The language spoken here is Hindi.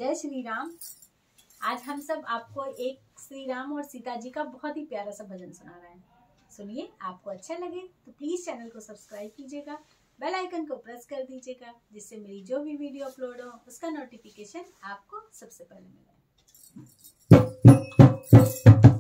जय श्री राम। आज हम सब आपको एक श्री राम और सीता जी का बहुत ही प्यारा सा भजन सुना रहे हैं। सुनिए, आपको अच्छा लगे तो प्लीज चैनल को सब्सक्राइब कीजिएगा, बेल आइकन को प्रेस कर दीजिएगा, जिससे मेरी जो भी वीडियो अपलोड हो उसका नोटिफिकेशन आपको सबसे पहले मिले।